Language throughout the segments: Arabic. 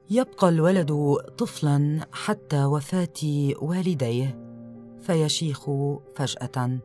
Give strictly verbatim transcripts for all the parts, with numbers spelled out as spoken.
يبقى الولد طفلاً حتى وفاة والديه، فيشيخ فجأة.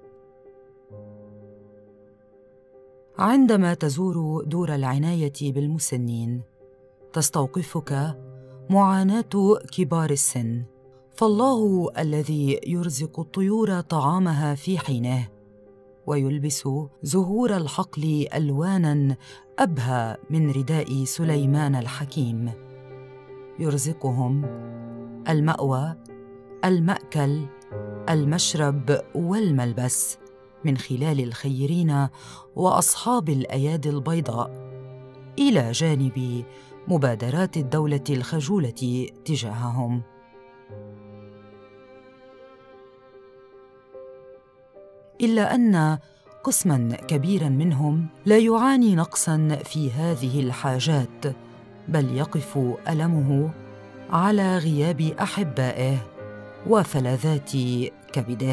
عندما تزور دور العناية بالمسنين تستوقفك معاناة كبار السن، فالله الذي يرزق الطيور طعامها في حينه ويلبس زهور الحقل ألواناً أبهى من رداء سليمان الحكيم، يرزقهم المأوى، المأكل، المشرب والملبس من خلال الخيرين وأصحاب الأيادي البيضاء، إلى جانب مبادرات الدولة الخجولة تجاههم. إلا أن قسماً كبيراً منهم لا يعاني نقصاً في هذه الحاجات، بل يقف ألمه على غياب أحبائه وفلذات كبده.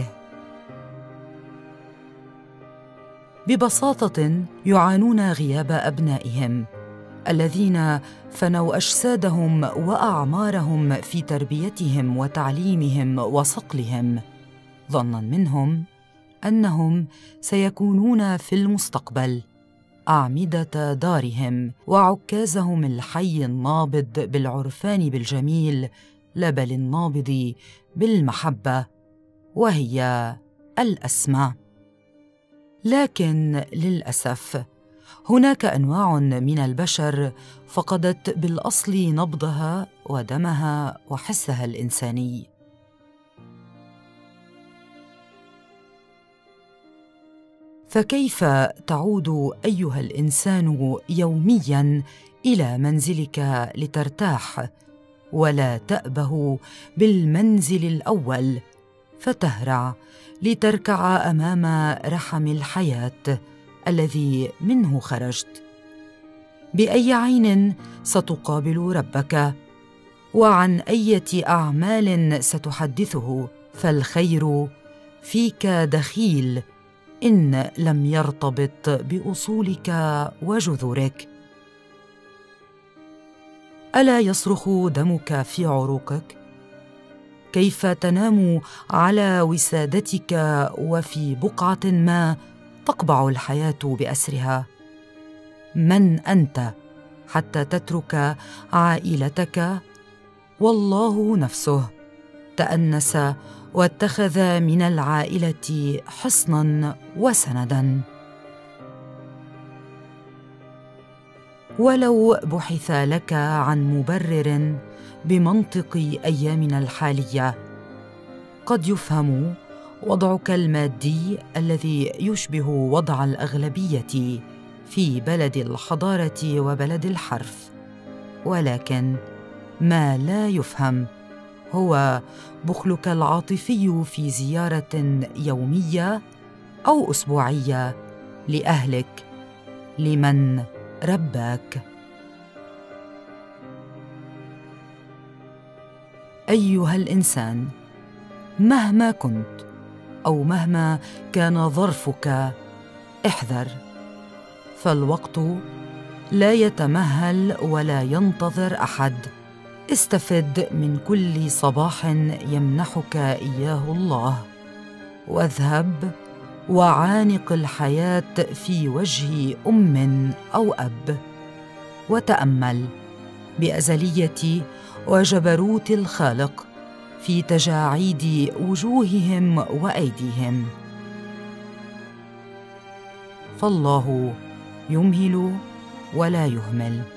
ببساطة يعانون غياب أبنائهم الذين فنوا أجسادهم وأعمارهم في تربيتهم وتعليمهم وصقلهم، ظناً منهم أنهم سيكونون في المستقبل أعمدة دارهم وعكازهم الحي النابض بالعرفان بالجميل، لا بل النابض بالمحبة، وهي الأسمى. لكن للأسف هناك أنواع من البشر فقدت بالأصل نبضها ودمها وحسها الإنساني. فكيف تعود أيها الإنسان يومياً إلى منزلك لترتاح، ولا تأبه بالمنزل الأول فتهرع لتركع أمام رحم الحياة الذي منه خرجت؟ بأي عين ستقابل ربك؟ وعن أية أعمال ستحدثه؟ فالخير فيك دخيل إن لم يرتبط بأصولك وجذورك. ألا يصرخ دمك في عروقك؟ كيف تنام على وسادتك وفي بقعة ما تقبع الحياة بأسرها؟ من أنت حتى تترك عائلتك؟ والله نفسه تأنس واتخذ من العائلة حصناً وسنداً. ولو بحث لك عن مبرر بمنطق أيامنا الحالية، قد يفهم وضعك المادي الذي يشبه وضع الأغلبية في بلد الحضارة وبلد الحرف، ولكن ما لا يفهم هو بخلك العاطفي في زيارة يومية أو أسبوعية لأهلك، لمن رباك. أيها الإنسان، مهما كنت أو مهما كان ظرفك، احذر، فالوقت لا يتمهل ولا ينتظر أحد. استفد من كل صباح يمنحك إياه الله، واذهب وعانق الحياة في وجه أم أو أب، وتأمل بأزلية وجبروت الخالق في تجاعيد وجوههم وأيديهم. فالله يمهل ولا يهمل.